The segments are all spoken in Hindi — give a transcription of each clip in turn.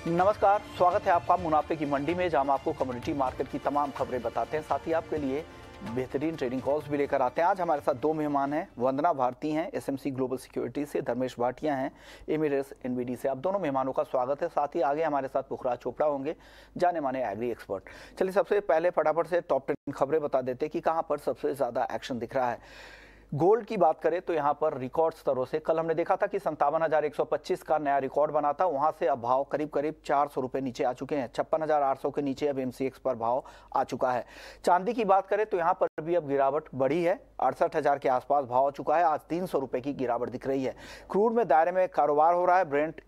नमस्कार, स्वागत है आपका मुनाफे की मंडी में, जहां हम आपको कम्युनिटी मार्केट की तमाम खबरें बताते हैं। साथ ही आपके लिए बेहतरीन ट्रेडिंग कॉल्स भी लेकर आते हैं। आज हमारे साथ दो मेहमान हैं। वंदना भारती हैं एसएमसी ग्लोबल सिक्योरिटी से, धर्मेश भाटिया हैं एमिरेट्स एनबीडी से। आप दोनों मेहमानों का स्वागत है। साथ ही आगे हमारे साथ पुखराज चोपड़ा होंगे, जाने माने एग्री एक्सपर्ट। चलिए सबसे पहले फटाफट से टॉप 10 खबरें बता देते हैं कि कहाँ पर सबसे ज़्यादा एक्शन दिख रहा है। गोल्ड की बात करें तो यहाँ पर रिकॉर्ड स्तरों से कल हमने देखा था कि 57,125 का नया रिकॉर्ड बना था। वहां से अब भाव करीब करीब 400 रुपए नीचे आ चुके हैं। 56,800 के नीचे अब एमसीएक्स पर भाव आ चुका है। चांदी की बात करें तो यहाँ पर भी अब गिरावट बढ़ी है, 68,000 के आसपास भाव आ चुका है। आज 300 रुपए की गिरावट दिख रही है। क्रूड में दायरे में कारोबार हो रहा है। ब्रेंट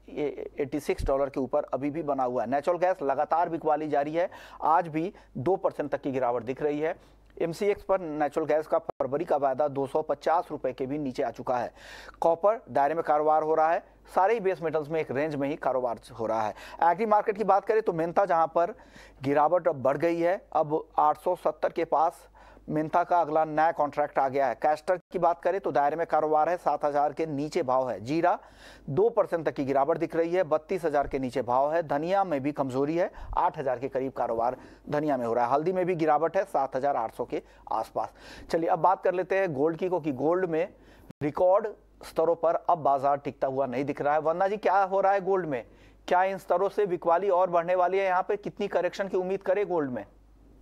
$86 के ऊपर अभी भी बना हुआ है। नेचुरल गैस लगातार बिकवाली जारी है, आज भी 2% तक की गिरावट दिख रही है। एमसीएक्स पर नेचुरल गैस का फरवरी का वायदा 250 रुपए के भी नीचे आ चुका है। कॉपर दायरे में कारोबार हो रहा है। सारे ही बेस मेटल्स में एक रेंज में ही कारोबार हो रहा है। एग्री मार्केट की बात करें तो मेंथा जहां पर गिरावट अब बढ़ गई है, अब 870 के पास मेंथा का अगला नया कॉन्ट्रैक्ट आ गया है। कैस्टर की बात करें तो दायरे में कारोबार है, 7,000 के नीचे भाव है। जीरा 2% तक की गिरावट दिख रही है, 32,000 के नीचे भाव है। धनिया में भी कमजोरी है, 8,000 के करीब कारोबार धनिया में हो रहा है। हल्दी में भी गिरावट है, 7,800 के आसपास। चलिए अब बात कर लेते हैं गोल्ड की, क्योंकि गोल्ड में रिकॉर्ड स्तरों पर अब बाजार टिकता हुआ नहीं दिख रहा है। वंदना जी, क्या हो रहा है गोल्ड में? क्या इन स्तरों से बिकवाली और बढ़ने वाली है? यहाँ पे कितनी करेक्शन की उम्मीद करे गोल्ड में?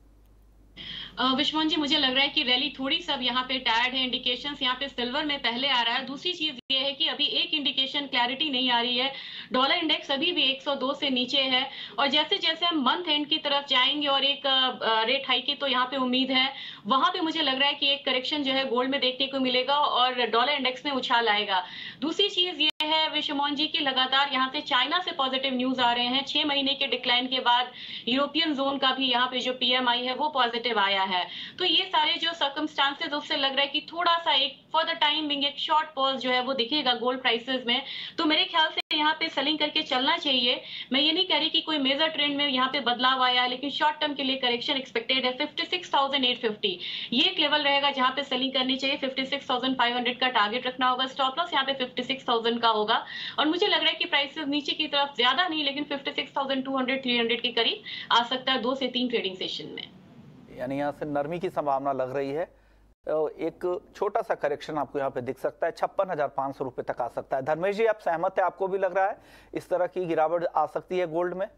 विश्वमोहन जी, मुझे लग रहा है कि रैली थोड़ी सब यहाँ पे टायर्ड है। इंडिकेशंस यहाँ पे सिल्वर में पहले आ रहा है। दूसरी चीज ये है कि अभी एक इंडिकेशन क्लैरिटी नहीं आ रही है। डॉलर इंडेक्स अभी भी 102 से नीचे है, और जैसे जैसे हम मंथ एंड की तरफ जाएंगे और एक रेट हाई की तो यहाँ पे उम्मीद है, वहां पे मुझे लग रहा है कि एक करेक्शन जो है गोल्ड में देखने को मिलेगा और डॉलर इंडेक्स में उछाल आएगा। दूसरी चीज ये है विश्वमोहन जी की लगातार यहाँ से चाइना से पॉजिटिव न्यूज आ रहे हैं। 6 महीने के डिक्लाइन के बाद यूरोपियन जोन का भी यहाँ पे जो पीएमआई है वो पॉजिटिव आया है। तो ये सारे जो सर्कमस्टांसेस, उससे लग रहा है कि थोड़ा सा एक फॉर द टाइम बिंग एक शॉर्ट पॉज जो है वो दिखेगा गोल्ड प्राइसेस में। तो मेरे ख्याल से यहाँ पे सेलिंग करके चलना चाहिए। मैं ये नहीं कह रही कि कोई मेजर ट्रेंड में यहाँ पे बदलाव आया है, लेकिन शॉर्ट टर्म के लिए करेक्शन एक्सपेक्टेड है। 56,850 ये एक लेवल रहेगा जहां पे सेलिंग करनी चाहिए। 56,500 का टारगेट रखना होगा। स्टॉप लॉस यहाँ पे 56,000 का होगा, और मुझे लग रहा है कि प्राइसेस नीचे की तरफ ज्यादा नहीं, लेकिन 56,200-300 के करीब आ सकता है 2 से 3 ट्रेडिंग सेशन में। यानी यहाँ से नरमी की संभावना लग रही है। एक छोटा सा करेक्शन आपको यहाँ पे दिख सकता है, 56,500 रुपए तक आ सकता है। धर्मेश जी, आप सहमत है? आपको भी लग रहा है इस तरह की गिरावट आ सकती है गोल्ड में?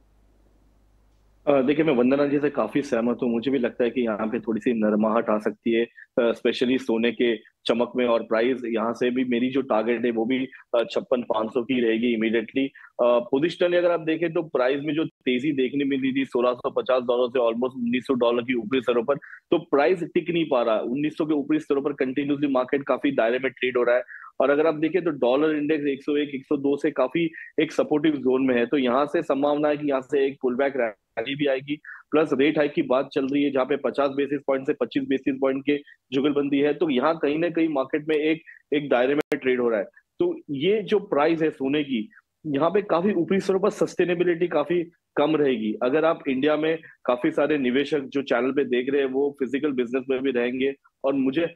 देखिए, मैं वंदना जी से काफी सहमत हूँ। मुझे भी लगता है कि यहाँ पे थोड़ी सी नरमाहट आ सकती है, स्पेशली सोने के चमक में। और प्राइस यहाँ से भी, मेरी जो टारगेट है वो भी 56,500 की रहेगी इमीडिएटली। पोजिशनली अगर आप देखें तो प्राइस में जो तेजी देखने मिली थी $1,650 से ऑलमोस्ट $1,900 की ऊपरी स्तरों पर, तो प्राइस टिक नहीं पा रहा। 1,900 के ऊपरी स्तरों पर कंटिन्यूसली मार्केट काफी दायरे में ट्रेड हो रहा है। और अगर आप देखें तो डॉलर इंडेक्स 101, 102 से काफी एक सपोर्टिव जोन में है। तो यहाँ से संभावना है कि यहाँ से एक पुल बैक रैली भी आएगी। प्लस रेट हाइक की बात चल रही है, जहाँ पे 50 बेसिस पॉइंट से 25 बेसिस पॉइंट के जुगलबंदी है। तो यहाँ कहीं ना कहीं मार्केट में एक एक दायरे में ट्रेड हो रहा है। तो ये जो प्राइस है सोने की, यहाँ पे काफी ऊपरी स्तरों पर सस्टेनेबिलिटी काफी कम रहेगी। अगर आप इंडिया में काफी सारे निवेशक जो चैनल पे देख रहे हैं वो फिजिकल बिजनेस में भी रहेंगे, और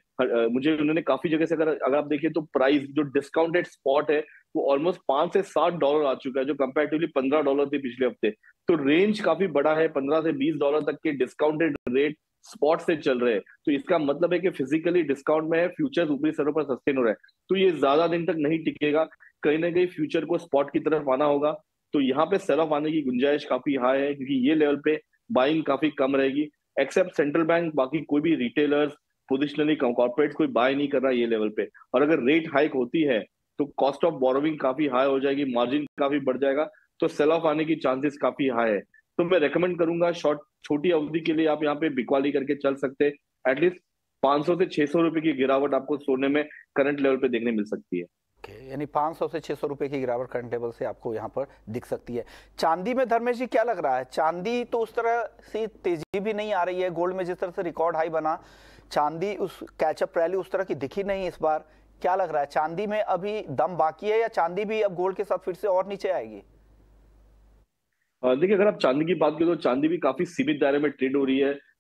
मुझे उन्होंने काफी जगह से, अगर आप देखिए तो प्राइस जो डिस्काउंटेड स्पॉट है वो ऑलमोस्ट $5 से $7 आ चुका है, जो कंपैरेटिवली $15 थे पिछले हफ्ते। तो रेंज काफी बड़ा है, $15 से $20 तक के डिस्काउंटेड रेट स्पॉट से चल रहे हैं। तो इसका मतलब है कि फिजिकली डिस्काउंट में है, फ्यूचर ऊपरी स्तरों पर सस्टेन हो रहा है। तो ये ज्यादा दिन तक नहीं टिकेगा, कहीं ना कहीं फ्यूचर को स्पॉट की तरफ आना होगा। तो यहाँ पे सेल ऑफ आने की गुंजाइश काफी हाई है, क्योंकि ये लेवल पे बाइंग काफी कम रहेगी। एक्सेप्ट सेंट्रल बैंक, बाकी कोई भी रिटेलर्स, पोजिशनली कॉर्पोरेट कोई बाय नहीं कर रहा ये लेवल पे। और अगर रेट हाइक होती है तो कॉस्ट ऑफ बोरोविंग काफी हाई हो जाएगी, मार्जिन काफी बढ़ जाएगा। तो सेल ऑफ आने की चांसेस काफी हाई है। तो मैं रेकमेंड करूंगा छोटी अवधि के लिए आप यहाँ पे बिकवाली करके चल सकते हैं। एटलीस्ट 500 से 600 रुपए की गिरावट आपको सोने में करंट लेवल पे देखने मिल सकती है। यानी 500 से 600 रुपए की गिरावट करंट लेवल से आपको यहाँ पर दिख सकती है। चांदी में धर्मेश जी क्या लग रहा है? चांदी तो उस तरह से तेजी भी नहीं आ रही है। गोल्ड में जिस तरह से रिकॉर्ड हाई बना, चांदी उस कैचअप रैली उस तरह की दिखी नहीं इस बार। क्या लग रहा है, चांदी में अभी दम बाकी है या चांदी भी अब गोल्ड के साथ फिर से और नीचे आएगी? देखिए, अगर आप चांदी की बात करें तो चांदी भी काफी सीमित दायरे में ट्रेड हो रही है।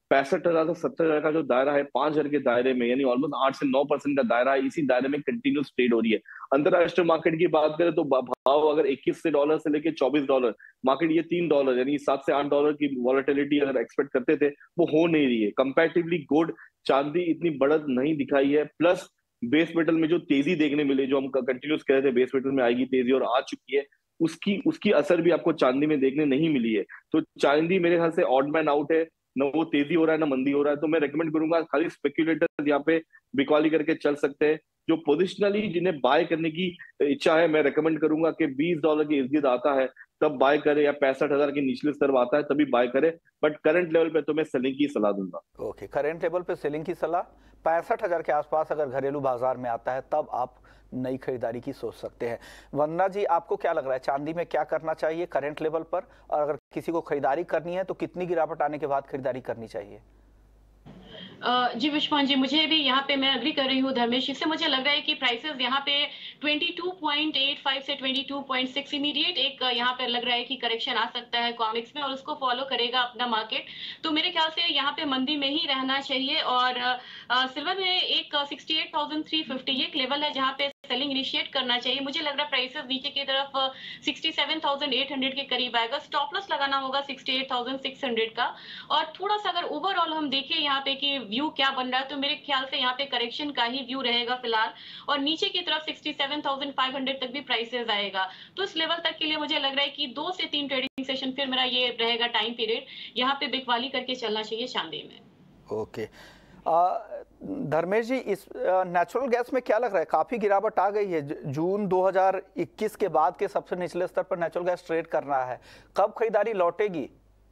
65,000 से 70,000 का जो दायरा है, 5,000 के दायरे में, यानी ऑलमोस्ट 8 से 9% का दायरा है, इसी दायरे में कंटिन्यूस ट्रेड हो रही है। अंतरराष्ट्रीय मार्केट की बात करें तो भाव अगर 21 से डॉलर से लेके $24, मार्केट ये $3 यानी 7 से 8 डॉलर की वॉलेटिलिटी अगर एक्सपेक्ट करते थे, वो हो नहीं रही है। कंपैरेटिवली गोल्ड, चांदी इतनी बढ़त नहीं दिखाई है। प्लस बेस मेटल में जो तेजी देखने मिली, जो हम कंटिन्यूस कह रहे थे बेस मेटल में आएगी तेजी, और आ चुकी है, उसकी उसकी असर भी आपको चांदी में देखने नहीं मिली है। तो चांदी मेरे ख्याल से ऑड मैन आउट है, न वो तेजी हो रहा है ना मंदी हो रहा है। तो मैं रेकमेंड करूंगा खाली स्पेक्युलेटर्स यहाँ पे बिकवाली करके चल सकते हैं। जो पोजिशनली जिन्हें बाय करने की इच्छा है, मैं रेकमेंड करूंगा कि $20 के इर्द गिर्द आता है तब बाय करे, या 65,000 की निचले स्तर आता है तभी बाय करे। बट करंट लेवल पे तो मैं सेलिंग की सलाह दूंगा। ओके, करंट लेवल पे सेलिंग की सलाह। 65,000 के आसपास अगर घरेलू बाजार में आता है तब आप नई खरीदारी की सोच सकते हैं। वंदना जी, आपको क्या लग रहा है चांदी में क्या करना चाहिए करंट लेवल पर, और अगर किसी को खरीदारी करनी है तो कितनी गिरावट आने के बाद खरीदारी करनी चाहिए? जी विश्वान जी, मुझे भी यहाँ पे मैं अग्री कर रही हूँ धर्मेश। इससे मुझे लग रहा है कि प्राइसेस यहाँ पे 22.85 से 22.6 इमीडिएट एक यहाँ पे लग रहा है कि करेक्शन आ सकता है कॉमिक्स में, और उसको फॉलो करेगा अपना मार्केट। तो मेरे ख्याल से यहाँ पे मंदी में ही रहना चाहिए। और सिल्वर में एक 68,350 ये एक लेवल है जहाँ पे सेलिंग इनिशिएट करना चाहिए। मुझे लग रहा है प्राइसेस नीचे की तरफ 67,800 के करीब आएगा। स्टॉप लॉस लगाना होगा 68,600 का। और थोड़ा सा अगर ओवरऑल हम देखें यहाँ पे कि व्यू क्या बन रहा है, तो मेरे ख्याल से यहाँ पे करेक्शन का ही व्यू रहेगा फिलहाल, और नीचे की तरफ 67,500 तक भी प्राइसेस आएगा। तो इस लेवल तक के लिए मुझे लग रहा है कि 2 से 3 ट्रेडिंग सेशन फिर मेरा ये रहेगा टाइम पीरियड, यहाँ पे बिकवाली करके चलना चाहिए चांदी में। ओके, धर्मेश जी, इस नेचुरल गैस में क्या लग रहा है? काफी गिरावट आ गई है। जून 2021 के बाद के सबसे निचले स्तर पर नेचुरल गैस ट्रेड कर रहा है। कब खरीदारी लौटेगी?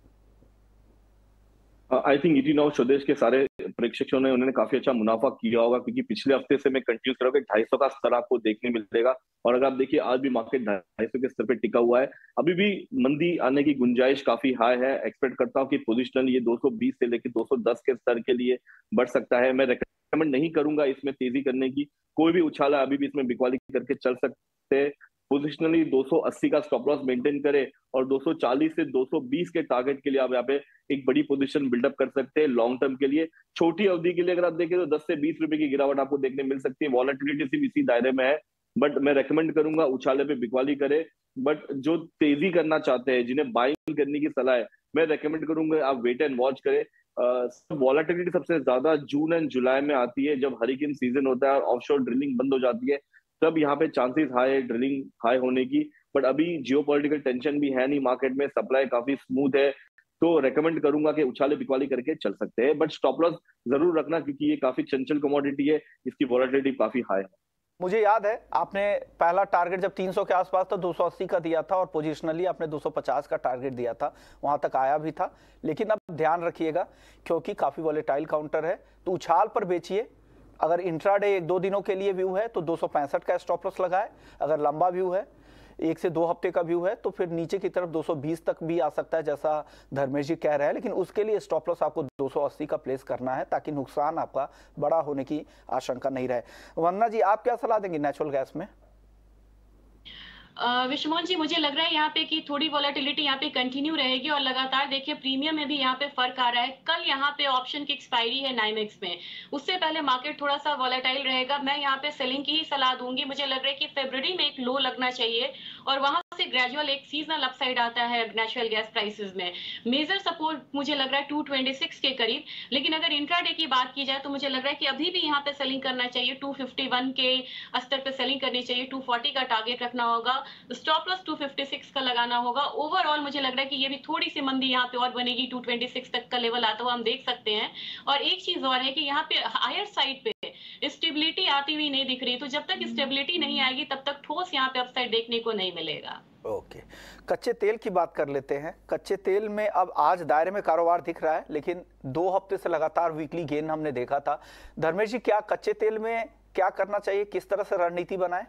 आई थिंक ईटी नाउ स्वदेश के सारे प्रेक्षकों ने उन्होंने काफी अच्छा मुनाफा किया होगा, क्योंकि पिछले हफ्ते से मैं कंटिन्यू कर रहा हूँ कि 250 का स्तर आपको देखने मिलेगा। और अगर आप देखिए आज भी मार्केट 250 के स्तर पे टिका हुआ है। अभी भी मंदी आने की गुंजाइश काफी हाई है। एक्सपेक्ट करता हूँ कि पोजिशनल ये 220 से लेकर 210 के स्तर के लिए बढ़ सकता है। मैं रेकमेंड नहीं करूंगा इसमें तेजी करने की, कोई भी उछाला अभी भी इसमें बिकवाली करके चल सकते हैं। पोजिशनली 280 का स्टॉप लॉस मेंटेन करे और 240 से 220 के टारगेट के लिए आप यहाँ पे एक बड़ी पोजीशन बिल्डअप कर सकते हैं लॉन्ग टर्म के लिए। छोटी अवधि के लिए अगर आप देखें तो 10 से 20 रुपए की गिरावट आपको देखने मिल सकती है। वॉलेटिलिटी सिर्फ इसी दायरे में है, बट मैं रेकमेंड करूंगा उछाले पे बिकवाली करे। बट जो तेजी करना चाहते हैं, जिन्हें बाइंग करने की सलाह है, मैं रेकमेंड करूंगा आप वेट एंड वॉच करें। वॉलेटिलिटी सबसे ज्यादा जून एंड जुलाई में आती है, जब हरिकेन सीजन होता है और ऑफशोर ड्रिलिंग बंद हो जाती है, तब यहाँ पे चांसेस हाई है ड्रिलिंग हाई होने की। बट अभी जियोपॉलिटिकल टेंशन भी है नहीं मार्केट में, सप्लाई काफी स्मूथ है, तो रेकमेंड करूंगा कि उछाले बिकवाली करके चल सकते हैं। बट स्टॉप लॉस जरूर रखना, क्योंकि ये काफी चंचल कमोडिटी है, इसकी वॉलेटिलिटी काफी हाई है। मुझे याद है आपने पहला टारगेट जब 300 के आसपास था 280 का दिया था, और पोजिशनली आपने 250 का टारगेट दिया था, वहां तक आया भी था। लेकिन अब ध्यान रखिएगा क्योंकि काफी वॉलेटाइल काउंटर है, तो उछाल पर बेचिए। अगर इंट्राडे 1-2 दिनों के लिए व्यू है तो 265 का स्टॉप लॉस लगाए। अगर लंबा व्यू है, 1 से 2 हफ्ते का व्यू है, तो फिर नीचे की तरफ 220 तक भी आ सकता है, जैसा धर्मेश जी कह रहे हैं। लेकिन उसके लिए स्टॉप लॉस आपको 280 का प्लेस करना है, ताकि नुकसान आपका बड़ा होने की आशंका नहीं रहे। वंदना जी, आप क्या सलाह देंगे नेचुरल गैस में? विश्वमोहन जी, मुझे लग रहा है यहाँ पे कि थोड़ी वॉलेटिलिटी यहाँ पे कंटिन्यू रहेगी, और लगातार देखिए प्रीमियम में भी यहाँ पे फर्क आ रहा है। कल यहाँ पे ऑप्शन की एक्सपायरी है नाइमेक्स में, उससे पहले मार्केट थोड़ा सा वॉलेटाइल रहेगा। मैं यहाँ पे सेलिंग की ही सलाह दूंगी। मुझे लग रहा है कि फरवरी में एक लो लगना चाहिए, और वहां से ग्रेजुअल एक सीजनल अपसाइड आता है नेचुरल गैस प्राइसेस में। मेजर सपोर्ट मुझे लग रहा है 226 के करीब। लेकिन अगर इंट्राडे की बात की जाए तो मुझे लग रहा है कि अभी भी यहाँ पे सेलिंग करना चाहिए। 251 के स्तर पे सेलिंग करनी चाहिए, 240 का टारगेट रखना होगा, स्टॉप लॉस 256 का लगाना होगा। ओवरऑल मुझे लग रहा है कि ये भी थोड़ी सी मंदी यहाँ पे और बनेगी, 226 तक का लेवल आता हुआ हम देख सकते हैं। और एक चीज और है कि यहाँ पे हायर साइड पे स्टेबिलिटी आती हुई नहीं दिख रही, तो जब तक स्टेबिलिटी नहीं आएगी तब तक ठोस यहाँ पे अपसाइड देखने को नहीं मिलेगा। ओके, कच्चे तेल की बात कर लेते हैं। कच्चे तेल में अब आज दायरे में कारोबार दिख रहा है, लेकिन 2 हफ्ते से लगातार वीकली गेन हमने देखा था। धर्मेश जी, क्या कच्चे तेल में क्या करना चाहिए, किस तरह से रणनीति बनाए?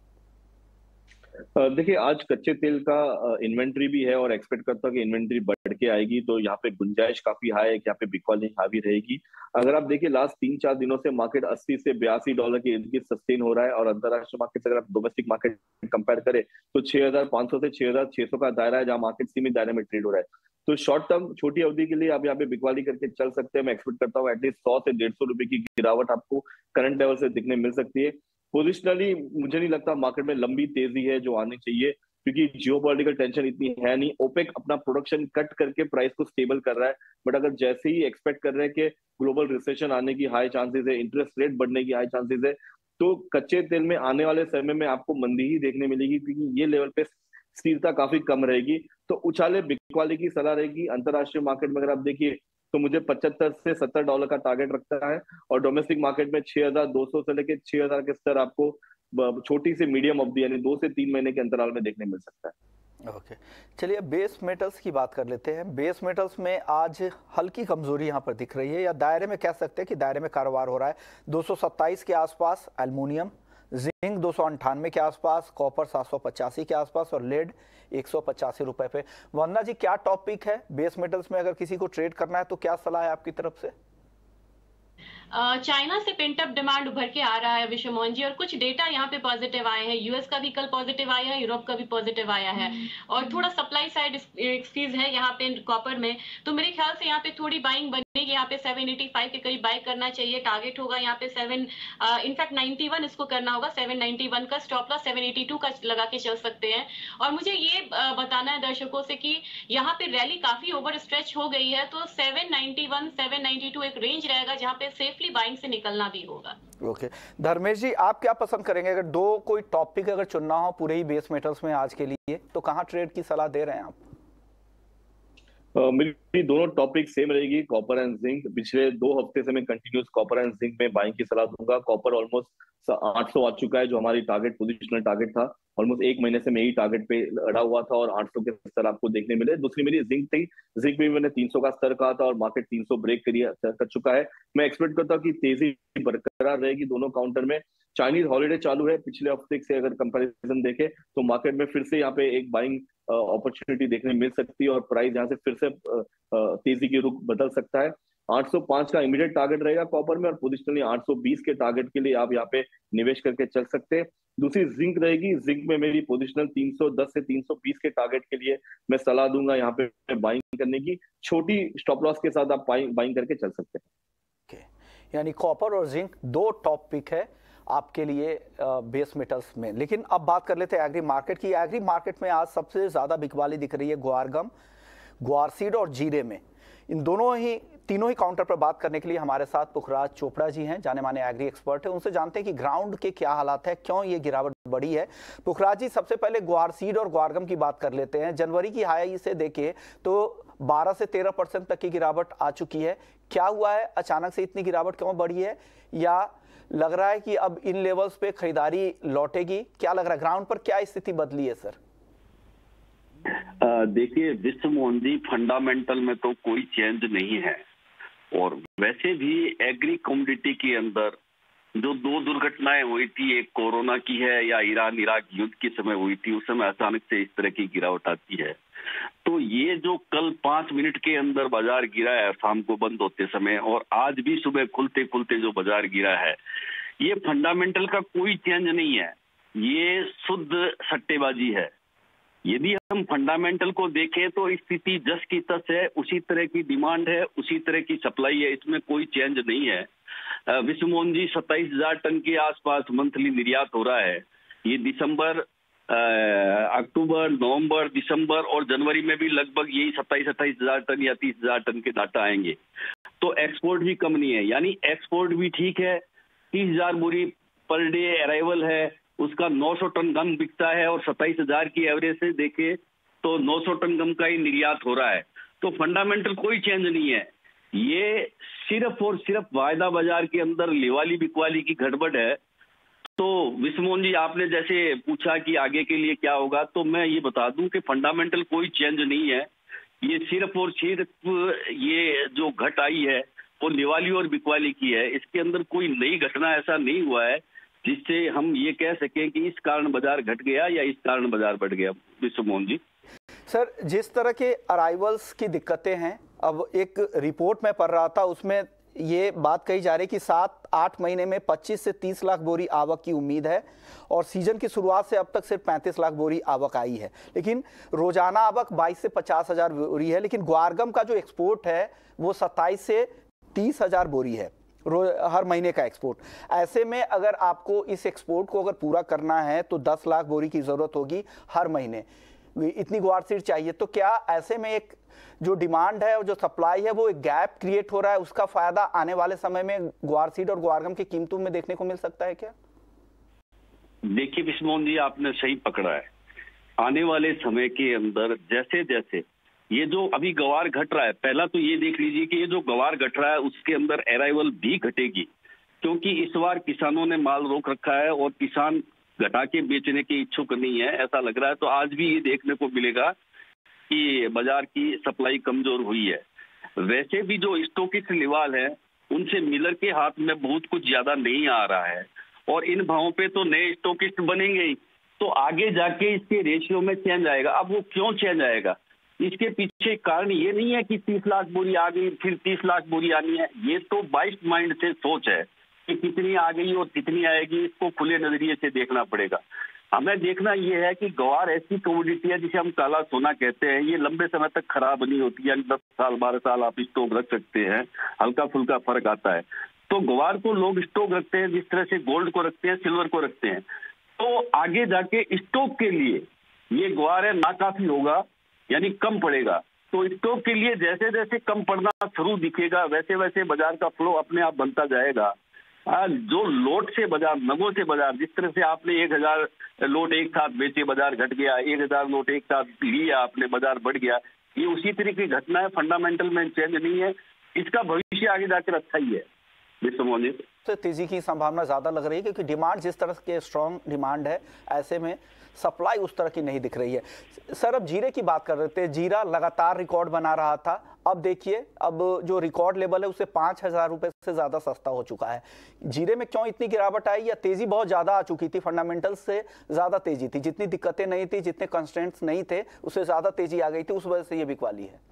देखिए, आज कच्चे तेल का इन्वेंट्री भी है, और एक्सपेक्ट करता हूँ कि इन्वेंट्री बढ़ के आएगी, तो यहाँ पे गुंजाइश काफी हाई है कि यहाँ पे बिकवाली हावी रहेगी। अगर आप देखिए लास्ट 3-4 दिनों से मार्केट 80 से $82 के इर्द गिर्द सस्टेन हो रहा है, और अंतरराष्ट्रीय मार्केट से अगर आप डोमेस्टिक मार्केट कंपेयर करें तो 6,500 से 6,600 का दायरा है, जहाँ मार्केट सीमित दायरे में ट्रेड हो रहा है। तो शॉर्ट टर्म छोटी अवधि के लिए आप यहाँ पे बिकवाली करके चल सकते हैं। मैं एक्सपेक्ट करता हूँ एटलीस्ट 100 से 150 रुपए की गिरावट आपको करंट लेवल से दिखने मिल सकती है। पोजिशनली मुझे नहीं लगता मार्केट में लंबी तेजी है जो आनी चाहिए, क्योंकि जियोपॉलिटिकल टेंशन इतनी है नहीं। ओपेक अपना प्रोडक्शन कट करके प्राइस को स्टेबल कर रहा है, बट अगर जैसे ही एक्सपेक्ट कर रहे हैं कि ग्लोबल रिसेशन आने की हाई चांसेस है, इंटरेस्ट रेट बढ़ने की हाई चांसेस है, तो कच्चे तेल में आने वाले समय में आपको मंदी ही देखने मिलेगी, क्योंकि ये लेवल पे स्थिरता काफी कम रहेगी। तो उछाले बिकवाली की सलाह रहेगी। अंतरराष्ट्रीय मार्केट में अगर आप देखिए तो मुझे 75 से $70 का टारगेट रखता है, और डोमेस्टिक मार्केट में 6200 से लेके 6000 के स्तर आपको छोटी से मीडियम अवधि यानी 2 से 3 महीने के अंतराल में देखने मिल सकता है। ओके, चलिए बेस मेटल्स की बात कर लेते हैं। बेस मेटल्स में आज हल्की कमजोरी यहाँ पर दिख रही है, या दायरे में कह सकते हैं कि दायरे में कारोबार हो रहा है। 227 के आसपास एल्युमिनियम, जिंक 298 के आसपास, कॉपर 785 के आसपास और लेड 185 रुपए पे। वंदना जी, क्या टॉपिक है बेस मेटल्स में? अगर किसी को ट्रेड करना है तो क्या सलाह है आपकी तरफ से? चाइना से पेंटअप डिमांड उभर के आ रहा है विश्व मोहन जी, और कुछ डेटा यहाँ पे पॉजिटिव आए हैं। यूएस का भी कल पॉजिटिव आया है, यूरोप का भी पॉजिटिव आया है, और थोड़ा सप्लाई साइड एक्सक्यूज है यहाँ पे कॉपर में। तो मेरे ख्याल से यहाँ पे थोड़ी बाइंग बनेगी। यहाँ पे 785 के करीब बाय करना चाहिए। टारगेट होगा यहाँ पे 7 इनफैक्ट 91 इसको करना होगा। 791 का स्टॉप लॉस 782 का लगा के चल सकते हैं। और मुझे ये बताना है दर्शकों से कि यहाँ पे रैली काफी ओवर स्ट्रेच हो गई है, तो 791 792 एक रेंज रहेगा जहाँ पे सेफली बाइंग से निकलना भी होगा। ओके, धर्मेश जी, आप क्या पसंद करेंगे? अगर दो कोई टॉपिक अगर चुनना हो पूरे ही बेस मेटल्स में आज के लिए, तो कहाँ ट्रेड की सलाह दे रहे हैं आप? मेरी दोनों टॉपिक सेम रहेगी, कॉपर एंड जिंक। पिछले 2 हफ्ते से मैं कंटिन्यूस कॉपर एंड जिंक में बाइंग की सलाह दूंगा। कॉपर ऑलमोस्ट 800 आ चुका है, जो हमारी टारगेट पोजिशनल टारगेट था। ऑलमोस्ट 1 महीने से मैं ही टारगेट पे अड़ा हुआ था, और 800 के स्तर आपको देखने मिले। दूसरी मेरी जिंक थी। जिंक में मैंने 300 का स्तर कहा था, और मार्केट 300 ब्रेक कर चुका है। मैं एक्सपेक्ट करता हूँ कि तेजी बरकरार रहेगी दोनों काउंटर में। चाइनीज हॉलीडे चालू है, पिछले हफ्ते से अगर कंपैरिजन देखें तो मार्केट में फिर से यहाँ पे एक बाइंग अपॉर्चुनिटी देखने मिल सकती है, और प्राइस यहाँ से फिर से तेजी की रुख बदल सकता है। 805 का इमीडिएट टारगेट रहेगा कॉपर में, और पोजिशनली 820 के टारगेट के लिए आप यहाँ पे निवेश करके चल सकते हैं। दूसरी जिंक रहेगी। जिंक में मेरी पोजिशनल 310 से 320 के टारगेट के लिए मैं सलाह दूंगा यहाँ पे बाइंग करने की। छोटी स्टॉप लॉस के साथ आप बाइंग करके चल सकते हैं। यानी कॉपर और जिंक 2 टॉपिक है आपके लिए बेस मेटल्स में। लेकिन अब बात कर लेते हैं एग्री मार्केट की। एग्री मार्केट में आज सबसे ज्यादा बिकवाली दिख रही है ग्वारगम, ग्वारसीड और जीरे में। इन तीनों ही काउंटर पर बात करने के लिए हमारे साथ पुखराज चोपड़ा जी हैं, जाने माने एग्री एक्सपर्ट है। उनसे जानते हैं कि ग्राउंड के क्या हालात है, क्यों ये गिरावट बढ़ी है। पुखराज जी, सबसे पहले ग्वारसीड और ग्वारगम की बात कर लेते हैं। जनवरी की हाई से देखें तो 12 से 13% तक की गिरावट आ चुकी है। क्या हुआ है, अचानक से इतनी गिरावट क्यों बढ़ी है, या लग रहा है कि अब इन लेवल्स पे खरीदारी लौटेगी? क्या लग रहा है, ग्राउंड पर क्या स्थिति बदली है सर? देखिए विश्व मोहन जी, फंडामेंटल में तो कोई चेंज नहीं है, और वैसे भी एग्री कमोडिटी के अंदर जो 2 दुर्घटनाएं हुई थी, एक कोरोना की है या ईरान इराक युद्ध के समय हुई थी, उस समय अचानक से इस तरह की गिरावट आती है। तो ये जो कल 5 मिनट के अंदर बाजार गिरा है शाम को बंद होते समय, और आज भी सुबह खुलते खुलते जो बाजार गिरा है, ये फंडामेंटल का कोई चेंज नहीं है, ये शुद्ध सट्टेबाजी है। यदि हम फंडामेंटल को देखें तो स्थिति जस की तस है, उसी तरह की डिमांड है, उसी तरह की सप्लाई है, इसमें कोई चेंज नहीं है। विश्व मोहन जी, 27,000 टन के आसपास मंथली निर्यात हो रहा है। ये दिसंबर, अक्टूबर, नवंबर, दिसंबर और जनवरी में भी लगभग यही 27-28,000 टन या 30,000 टन के डाटा आएंगे। तो एक्सपोर्ट भी कम नहीं है, यानी एक्सपोर्ट भी ठीक है। 30,000 बोरी पर डे अराइवल है, उसका 900 टन गम बिकता है, और 27,000 की एवरेज से देखे तो 900 टन गम का ही निर्यात हो रहा है। तो फंडामेंटल कोई चेंज नहीं है, ये सिर्फ और सिर्फ वायदा बाजार के अंदर लेवाली बिकवाली की गड़बड़ है। तो विश्व मोहन जी, आपने जैसे पूछा कि आगे के लिए क्या होगा, तो मैं ये बता दूं कि फंडामेंटल कोई चेंज नहीं है। ये सिर्फ और सिर्फ ये जो घट आई है वो लेवाली और बिकवाली की है। इसके अंदर कोई नई घटना ऐसा नहीं हुआ है जिससे हम ये कह सकें कि इस कारण बाजार घट गया या इस कारण बाजार बढ़ गया। विश्व मोहन जी सर, जिस तरह के अराइवल्स की दिक्कतें हैं, अब एक रिपोर्ट में पढ़ रहा था, उसमें ये बात कही जा रही है कि 7-8 महीने में 25 से 30 लाख बोरी आवक की उम्मीद है और सीजन की शुरुआत से अब तक सिर्फ 35 लाख बोरी आवक आई है, लेकिन रोजाना आवक 22 से 50 हजार बोरी है। लेकिन ग्वारगम का जो एक्सपोर्ट है वो 27 से 30 हजार बोरी है हर महीने का एक्सपोर्ट। ऐसे में अगर आपको इस एक्सपोर्ट को अगर पूरा करना है तो 10 लाख बोरी की जरूरत होगी हर महीने, इतनी ग्वार सीड चाहिए। तो क्या ऐसे में एक जो डिमांड है और जो सप्लाई है वो एक गैप क्रिएट हो रहा है, उसका फायदा आने वाले समय में ग्वार सीड और ग्वारगम की कीमतों में देखने को मिल सकता है क्या? देखिए बिस्मोहन जी, आपने सही पकड़ा है। आने वाले समय के अंदर जैसे जैसे ये जो अभी गवार घट रहा है, पहला तो ये देख लीजिए कि ये जो गवार घट रहा है उसके अंदर अराइवल भी घटेगी, क्योंकि इस बार किसानों ने माल रोक रखा है और किसान घटा के बेचने के इच्छुक नहीं है, ऐसा लग रहा है। तो आज भी ये देखने को मिलेगा कि बाजार की सप्लाई कमजोर हुई है। वैसे भी जो स्टॉकिस्ट लेवल है उनसे मिलर के हाथ में बहुत कुछ ज्यादा नहीं आ रहा है और इन भावों पे तो नए स्टॉकिस्ट बनेंगे ही, तो आगे जाके इसके रेशियो में चेंज आएगा। अब वो क्यों चेंज आएगा, इसके पीछे कारण ये नहीं है कि 30 लाख बोरी आ गई फिर 30 लाख बोरी आनी है, ये तो बाइस माइंड से सोच है कि कितनी आ गई और कितनी आएगी, इसको खुले नजरिए से देखना पड़ेगा। हमें देखना यह है कि ग्वार ऐसी कमोडिटी है जिसे हम काला सोना कहते हैं, ये लंबे समय तक खराब नहीं होती, यानी 10 साल 12 साल आप स्टॉक रख सकते हैं, हल्का फुल्का फर्क आता है। तो ग्वार को लोग स्टॉक रखते हैं जिस तरह से गोल्ड को रखते हैं, सिल्वर को रखते हैं। तो आगे जाके स्टॉक के लिए ये ग्वार है नाकाफी होगा, यानी कम पड़ेगा। तो स्टॉक के लिए जैसे जैसे कम पड़ना शुरू दिखेगा वैसे वैसे बाजार का फ्लो अपने आप बनता जाएगा। जो लोट से बाजार, नगों से बाजार, जिस तरह से आपने 1000 लोट एक साथ बेचे बाजार घट गया, 1000 लोट एक साथ लिया आपने बाजार बढ़ गया, ये उसी तरह की घटना है। फंडामेंटल में चेंज नहीं है, इसका भविष्य आगे जाकर अच्छा ही है। तो तेजी की संभावना ज्यादा लग रही है क्योंकि डिमांड जिस तरह के स्ट्रॉन्ग डिमांड है, ऐसे में सप्लाई उस तरह की नहीं दिख रही है। सर, अब जीरे की बात कर रहे थे, जीरा लगातार रिकॉर्ड बना रहा था, अब देखिए अब जो रिकॉर्ड लेवल है उसे 5000 रुपए से ज्यादा सस्ता हो चुका है। जीरे में क्यों इतनी गिरावट आई, या तेजी बहुत ज्यादा आ चुकी थी, फंडामेंटल्स से ज्यादा तेजी थी, जितनी दिक्कतें नहीं थी, जितने कंस्ट्रेंट्स नहीं थे, उससे ज्यादा तेजी आ गई थी, उस वजह से ये बिकवाली है?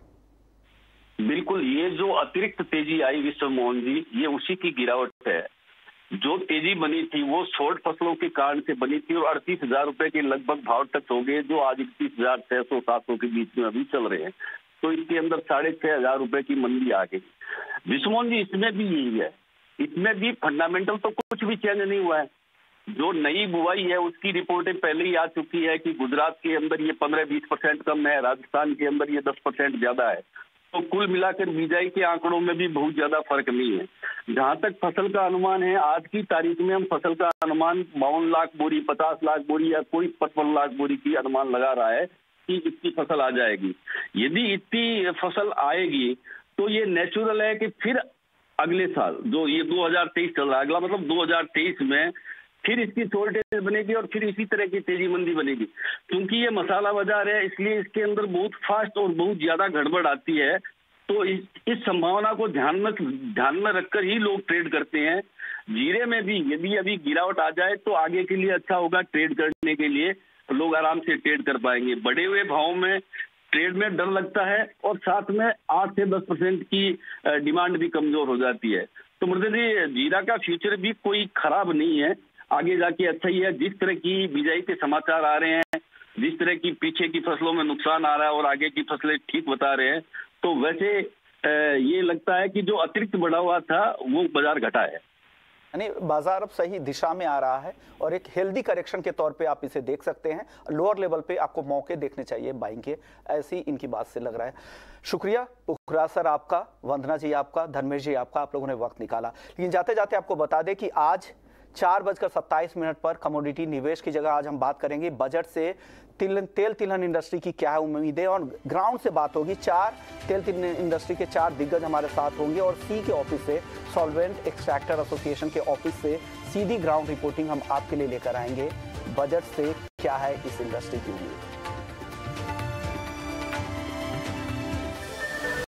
बिल्कुल, ये जो अतिरिक्त तेजी आई विश्वमोहन जी, ये उसी की गिरावट है। जो तेजी बनी थी वो शॉर्ट फसलों के कारण से बनी थी और 38,000 रुपए के लगभग भाव तक हो गए, जो आज 31,600-700 के बीच में अभी चल रहे हैं। तो इसके अंदर 6,500 रुपए की मंदी आ गई। विश्वमोहन जी, इसमें भी यही है, इसमें भी फंडामेंटल तो कुछ भी चेंज नहीं हुआ है। जो नई बुआई है उसकी रिपोर्टें पहले ही आ चुकी है कि गुजरात के अंदर ये 15-20% कम है, राजस्थान के अंदर ये 10% ज्यादा है। तो कुल मिलाकर बिजाई के आंकड़ों में भी बहुत ज्यादा फर्क नहीं है। जहां तक फसल का अनुमान है, आज की तारीख में हम फसल का अनुमान 52 लाख बोरी, 50 लाख बोरी या कोई 55 लाख बोरी की अनुमान लगा रहा है कि इतनी फसल आ जाएगी। यदि इतनी फसल आएगी तो ये नेचुरल है कि फिर अगले साल, जो ये 2023 चल रहा है, अगला मतलब 2023 में फिर इसकी शॉर्टेज बनेगी और फिर इसी तरह की तेजी मंदी बनेगी। क्योंकि ये मसाला बाजार है, इसलिए इसके अंदर बहुत फास्ट और बहुत ज्यादा गड़बड़ आती है। तो इस संभावना को ध्यान में रखकर ही लोग ट्रेड करते हैं। जीरे में भी यदि अभी गिरावट आ जाए तो आगे के लिए अच्छा होगा, ट्रेड करने के लिए लोग आराम से ट्रेड कर पाएंगे। बढ़े हुए भाव में ट्रेड में डर लगता है और साथ में 8 से 10% की डिमांड भी कमजोर हो जाती है। तो मृदुल जी, जीरा का फ्यूचर भी कोई खराब नहीं है, आगे जाके अच्छा ही है। जिस तरह की बिजाई के समाचार आ रहे हैं, जिस तरह की पीछे की फसलों में नुकसान आ रहा है और आगे की फसलें ठीक बता रहे हैं, तो वैसे ये लगता है कि जो अतिरिक्त बढ़ा हुआ था वो बाजार घटा है, यानी बाजार अब सही दिशा में आ रहा है और एक हेल्दी करेक्शन के तौर पे आप इसे देख सकते हैं। लोअर लेवल पे आपको मौके देखने चाहिए बाइंग के, ऐसी इनकी बात से लग रहा है। शुक्रिया पुखराज सर आपका, वंदना जी आपका, धर्मेश जी आपका, आप लोगों ने वक्त निकाला। लेकिन जाते जाते आपको बता दें कि आज 4:27 पर कमोडिटी निवेश की जगह आज हम बात करेंगे बजट से तेल तिलहन इंडस्ट्री की क्या है उम्मीदें, और ग्राउंड से बात होगी। 4 तेल तिलहन इंडस्ट्री के 4 दिग्गज हमारे साथ होंगे और सी के ऑफिस से, सॉल्वेंट एक्सट्रैक्टर एसोसिएशन के ऑफिस से सीधी ग्राउंड रिपोर्टिंग हम आपके लिए लेकर आएंगे। बजट से क्या है इस इंडस्ट्री की उम्मीद।